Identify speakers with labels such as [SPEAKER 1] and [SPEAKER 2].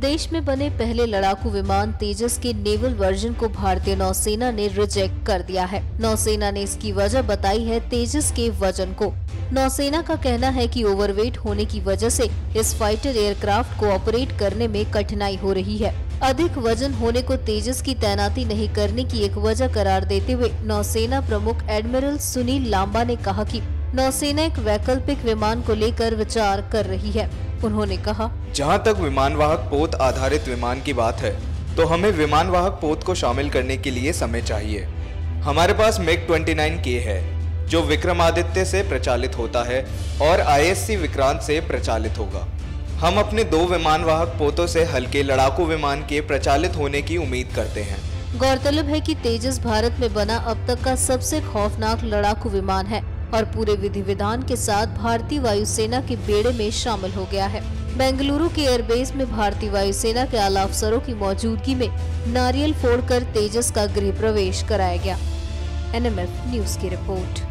[SPEAKER 1] देश में बने पहले लड़ाकू विमान तेजस के नेवल वर्जन को भारतीय नौसेना ने रिजेक्ट कर दिया है। नौसेना ने इसकी वजह बताई है तेजस के वजन को। नौसेना का कहना है कि ओवरवेट होने की वजह से इस फाइटर एयरक्राफ्ट को ऑपरेट करने में कठिनाई हो रही है। अधिक वजन होने को तेजस की तैनाती नहीं करने की एक वजह करार देते हुए नौसेना प्रमुख एडमिरल सुनील लांबा ने कहा कि नौसेना एक वैकल्पिक विमान को लेकर विचार कर रही है। उन्होंने कहा,
[SPEAKER 2] जहां तक विमानवाहक पोत आधारित विमान की बात है तो हमें विमानवाहक पोत को शामिल करने के लिए समय चाहिए। हमारे पास MiG-29K है जो विक्रमादित्य से प्रचालित होता है और ISC विक्रांत से प्रचालित होगा। हम अपने 2 विमानवाहक पोतों से हल्के लड़ाकू विमान के प्रचालित होने की उम्मीद करते हैं।
[SPEAKER 1] गौरतलब है कि तेजस भारत में बना अब तक का सबसे खौफनाक लड़ाकू विमान है और पूरे विधि विधान के साथ भारतीय वायुसेना के बेड़े में शामिल हो गया है। बेंगलुरु के एयरबेस में भारतीय वायुसेना के आला अफसरों की मौजूदगी में नारियल फोड़कर तेजस का गृह प्रवेश कराया गया। NMF न्यूज की रिपोर्ट।